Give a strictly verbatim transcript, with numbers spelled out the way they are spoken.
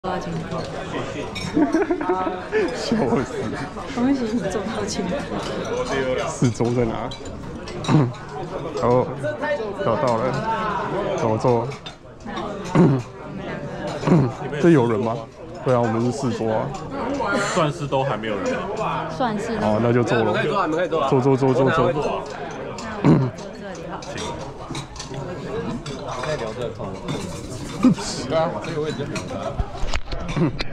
到青浦， 笑死！ 恭喜你走到青浦。 四周在哪？哦，找到了，怎么做？这有人吗？对啊，我们是四桌啊。 算是都还没有人。 算是。 好，那就坐了。 可以坐，你们可以坐。 坐坐坐坐坐。 那我们坐这里好。 可以聊这个空。对啊，这个位置很。